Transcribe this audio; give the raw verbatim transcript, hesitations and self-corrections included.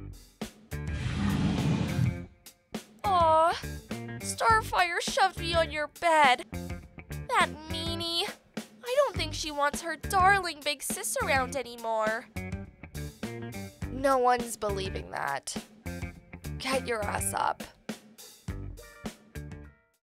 Aw, Starfire shoved me on your bed. That meanie. I don't think she wants her darling big sis around anymore. No one's believing that. Get your ass up.